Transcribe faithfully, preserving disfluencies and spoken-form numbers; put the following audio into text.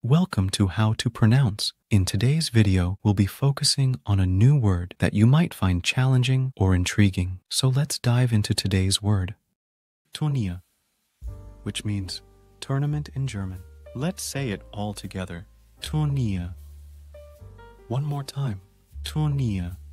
Welcome to How to Pronounce. In today's video, we'll be focusing on a new word that you might find challenging or intriguing. So let's dive into today's word. Turnier, which means tournament in German. Let's say it all together. Turnier. One more time. Turnier.